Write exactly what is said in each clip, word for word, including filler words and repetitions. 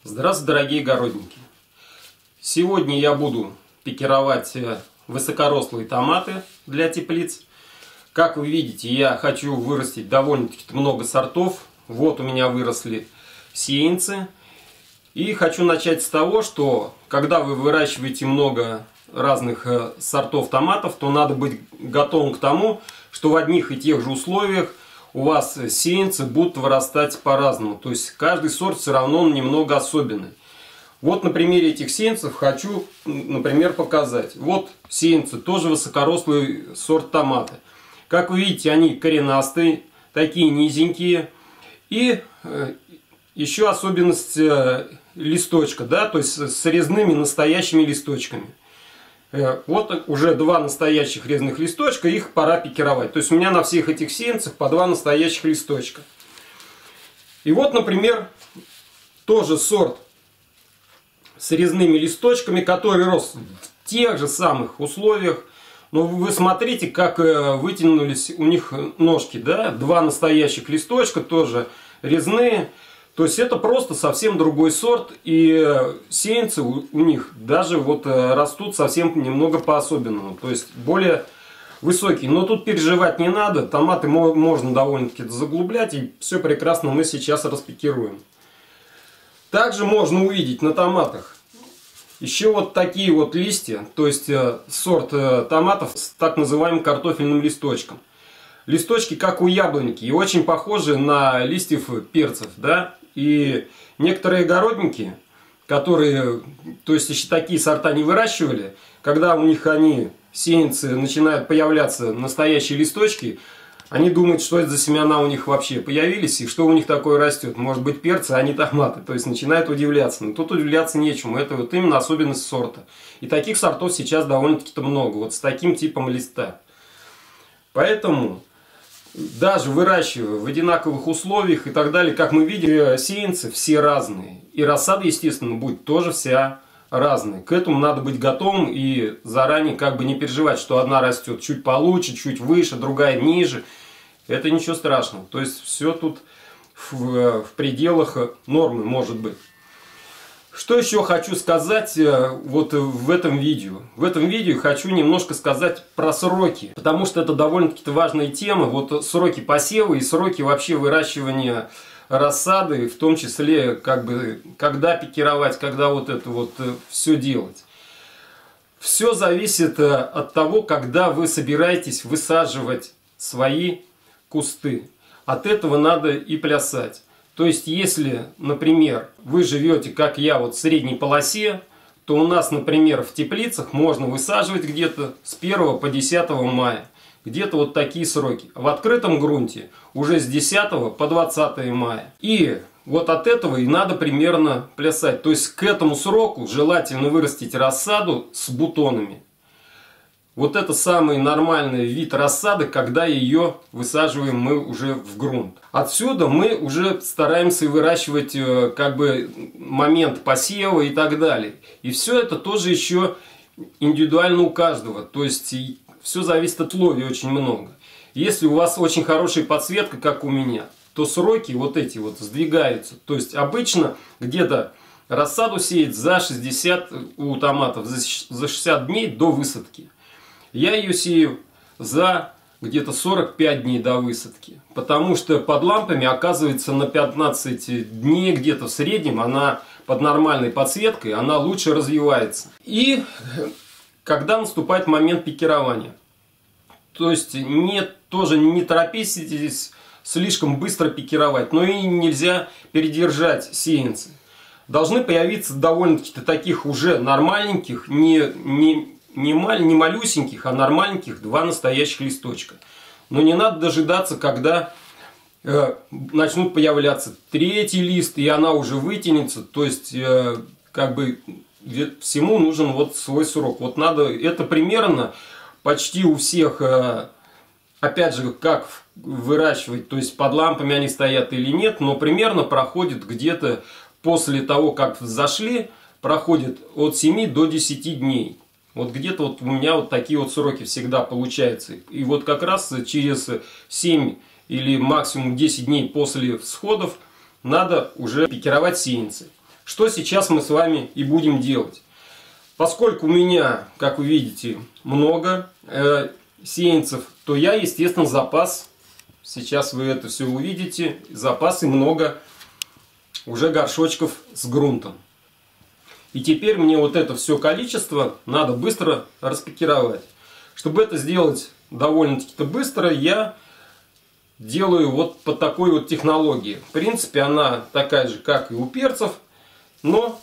Здравствуйте, дорогие огородники! Сегодня я буду пикировать высокорослые томаты для теплиц. Как вы видите, я хочу вырастить довольно-таки много сортов. Вот у меня выросли сеянцы. И хочу начать с того, что когда вы выращиваете много разных сортов томатов, то надо быть готовым к тому, что в одних и тех же условиях у вас сеянцы будут вырастать по-разному. То есть каждый сорт все равно немного особенный. Вот на примере этих сеянцев хочу, например, показать. Вот сеянцы, тоже высокорослый сорт томата. Как вы видите, они коренастые, такие низенькие. И еще особенность листочка, да, то есть с резными настоящими листочками. Вот уже два настоящих резных листочка, их пора пикировать. То есть у меня на всех этих сеянцах по два настоящих листочка. И вот, например, тоже сорт с резными листочками, который рос в тех же самых условиях. Но вы смотрите, как вытянулись у них ножки, да? Два настоящих листочка, тоже резные. То есть это просто совсем другой сорт, и сеянцы у, у них даже вот растут совсем немного по-особенному, то есть более высокие. Но тут переживать не надо, томаты можно довольно-таки заглублять, и все прекрасно мы сейчас распикируем. Также можно увидеть на томатах еще вот такие вот листья, то есть сорт томатов с так называемым картофельным листочком. Листочки как у яблоньки и очень похожи на листьев перцев, да. И некоторые огородники, которые, то есть еще такие сорта не выращивали, когда у них они, сеянцы, начинают появляться настоящие листочки, они думают, что это за семена у них вообще появились и что у них такое растет. Может быть перцы, а не томаты. То есть начинают удивляться. Но тут удивляться нечему. Это вот именно особенность сорта. И таких сортов сейчас довольно-таки много. Вот с таким типом листа. Поэтому даже выращивая в одинаковых условиях и так далее, как мы видим, сеянцы все разные. И рассада, естественно, будет тоже вся разная. К этому надо быть готовым и заранее как бы не переживать, что одна растет чуть получше, чуть выше, другая ниже. Это ничего страшного. То есть все тут в, в пределах нормы может быть. Что еще хочу сказать вот в этом видео? В этом видео хочу немножко сказать про сроки, потому что это довольно-таки важная тема. Вот сроки посева и сроки вообще выращивания рассады, в том числе как бы когда пикировать, когда вот это вот все делать. Все зависит от того, когда вы собираетесь высаживать свои кусты. От этого надо и плясать. То есть, если, например, вы живете, как я, вот в средней полосе, то у нас, например, в теплицах можно высаживать где-то с первого по десятое мая. Где-то вот такие сроки. В открытом грунте уже с десятого по двадцатое мая. И вот от этого и надо примерно плясать. То есть, к этому сроку желательно вырастить рассаду с бутонами. Вот это самый нормальный вид рассады, когда ее высаживаем мы уже в грунт. Отсюда мы уже стараемся выращивать как бы момент посева и так далее. И все это тоже еще индивидуально у каждого. То есть все зависит от условий очень много. Если у вас очень хорошая подсветка, как у меня, то сроки вот эти вот сдвигаются. То есть обычно где-то рассаду сеять за шестьдесят у томатов, за шестьдесят дней до высадки. Я ее сею за где-то сорок пять дней до высадки. Потому что под лампами, оказывается, на пятнадцать дней где-то в среднем она под нормальной подсветкой, она лучше развивается. И когда наступает момент пикирования. То есть не, тоже не торопитесь слишком быстро пикировать, но и нельзя передержать сеянцы. Должны появиться довольно-таки таких уже нормальненьких, не... не Не, маль, не малюсеньких, а нормальненьких два настоящих листочка. Но не надо дожидаться, когда э, начнут появляться третий лист, и она уже вытянется. То есть, э, как бы всему нужен вот свой срок. Вот надо, это примерно почти у всех, э, опять же, как выращивать, то есть под лампами они стоят или нет, но примерно проходит где-то после того, как взошли, проходит от семи до десяти дней. Вот где-то вот у меня вот такие вот сроки всегда получаются. И вот как раз через семь или максимум десять дней после всходов надо уже пикировать сеянцы. Что сейчас мы с вами и будем делать. Поскольку у меня, как вы видите, много э, сеянцев, то я, естественно, запас, сейчас вы это все увидите, запас и много уже горшочков с грунтом. И теперь мне вот это все количество надо быстро распакировать. Чтобы это сделать довольно-таки быстро, я делаю вот по такой вот технологии. В принципе, она такая же, как и у перцев, но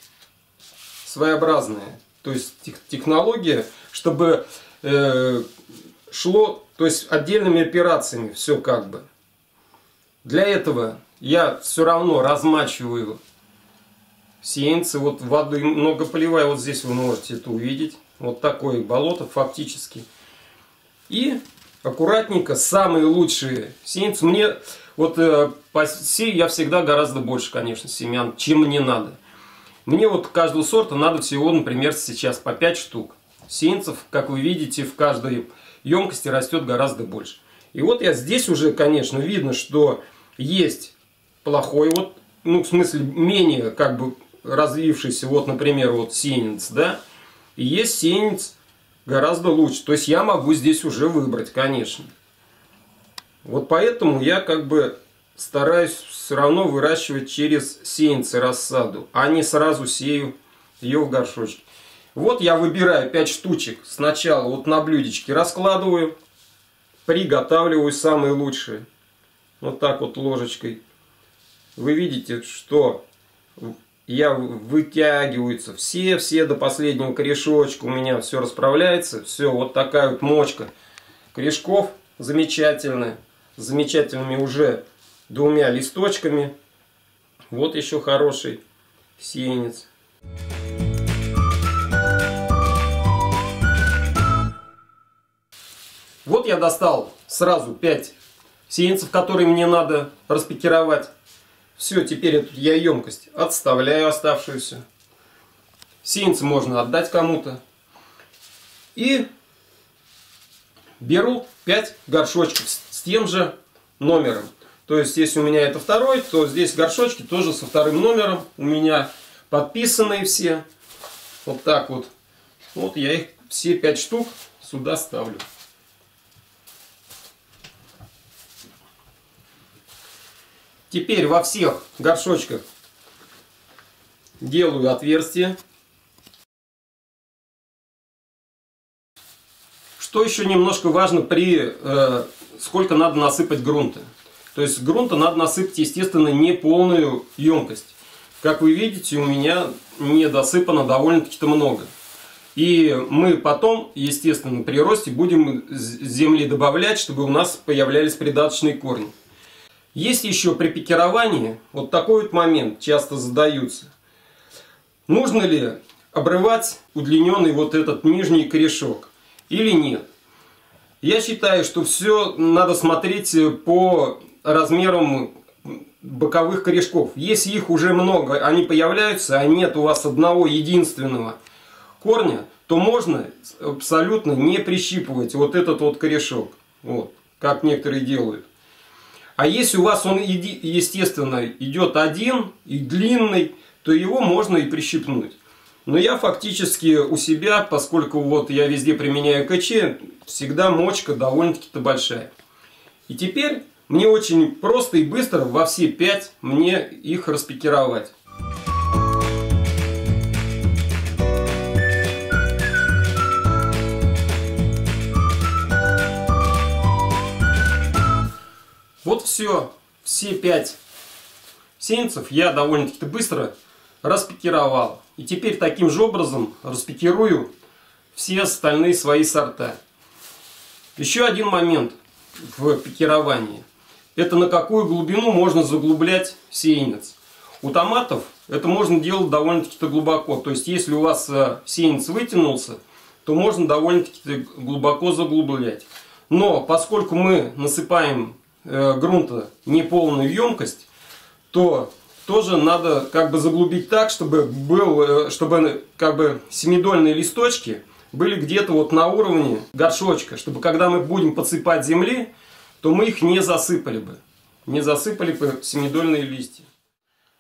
своеобразная. То есть технология, чтобы э, шло, то есть отдельными операциями все как бы. Для этого я все равно размачиваю сеянцы, вот водой много поливаю, вот здесь вы можете это увидеть. Вот такое болото фактически. И аккуратненько, самые лучшие сеянцы. Мне вот э, посею я всегда гораздо больше, конечно, семян, чем мне надо. Мне вот каждого сорта надо всего, например, сейчас по пять штук. Сеянцев, как вы видите, в каждой емкости растет гораздо больше. И вот я здесь уже, конечно, видно, что есть плохой, вот, ну, в смысле, менее, как бы, развившийся, вот, например, вот сеянец, да, и есть сеянец гораздо лучше. То есть я могу здесь уже выбрать, конечно. Вот поэтому я, как бы, стараюсь все равно выращивать через сеянцы рассаду, а не сразу сею ее в горшочке. Вот я выбираю пять штучек. Сначала вот на блюдечке раскладываю, приготавливаю самые лучшие. Вот так вот ложечкой. Вы видите, что я вытягиваются все-все до последнего корешочка. У меня все расправляется. Все, вот такая вот мочка корешков замечательная. С замечательными уже двумя листочками. Вот еще хороший сеянец. Вот я достал сразу пять сеянцев, которые мне надо распакировать. Все, теперь эту я емкость отставляю оставшуюся. Сеянцы можно отдать кому-то. И беру пять горшочков с тем же номером. То есть, если у меня это второй, то здесь горшочки тоже со вторым номером. У меня подписанные все. Вот так вот. Вот я их все пять штук сюда ставлю. Теперь во всех горшочках делаю отверстие. Что еще немножко важно при э, сколько надо насыпать грунта. То есть грунта надо насыпать, естественно, не полную емкость. Как вы видите, у меня не досыпано довольно-таки много. И мы потом, естественно, при росте будем земли добавлять, чтобы у нас появлялись придаточные корни. Есть еще при пикировании вот такой вот момент, часто задаются. Нужно ли обрывать удлиненный вот этот нижний корешок или нет? Я считаю, что все надо смотреть по размерам боковых корешков. Если их уже много, они появляются, а нет у вас одного единственного корня, то можно абсолютно не прищипывать вот этот вот корешок. Вот, как некоторые делают. А если у вас он, естественно, идет один и длинный, то его можно и прищипнуть. Но я фактически у себя, поскольку вот я везде применяю КЧ, всегда мочка довольно-таки большая. И теперь мне очень просто и быстро во все пять мне их распикировать. Вот все, все пять сеянцев я довольно-таки быстро распикировал. И теперь таким же образом распикирую все остальные свои сорта. Еще один момент в пикировании. Это на какую глубину можно заглублять сеянец. У томатов это можно делать довольно-таки глубоко. То есть, если у вас сеянец вытянулся, то можно довольно-таки глубоко заглублять. Но поскольку мы насыпаем грунта неполную емкость, то тоже надо как бы заглубить так, чтобы был, чтобы как бы семидольные листочки были где-то вот на уровне горшочка, чтобы когда мы будем подсыпать земли, то мы их не засыпали бы, не засыпали бы семидольные листья.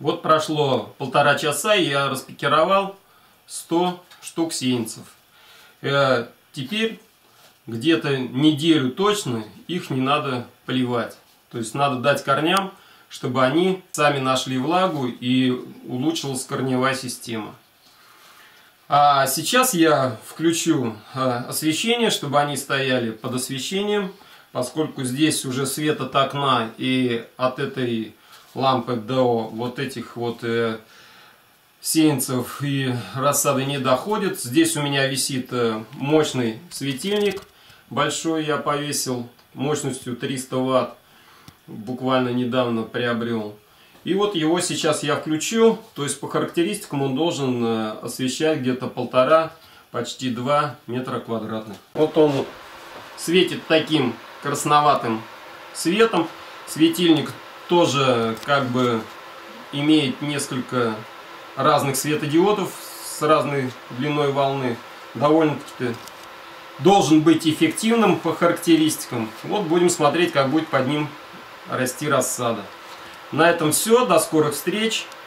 Вот прошло полтора часа, и я распикировал сто штук сеянцев. Э, теперь где-то неделю точно их не надо поливать. То есть надо дать корням, чтобы они сами нашли влагу и улучшилась корневая система. А сейчас я включу освещение, чтобы они стояли под освещением, поскольку здесь уже свет от окна и от этой лампы до вот этих вот э, сеянцев и рассады не доходит. Здесь у меня висит э, мощный светильник, большой я повесил, мощностью триста ватт, буквально недавно приобрел. И вот его сейчас я включу, то есть по характеристикам он должен э, освещать где-то полтора, почти два метра квадратных. Вот он светит таким красноватым светом. Светильник тоже как бы имеет несколько разных светодиодов с разной длиной волны. Довольно-таки должен быть эффективным по характеристикам. Вот будем смотреть, как будет под ним расти рассада. На этом все. До скорых встреч.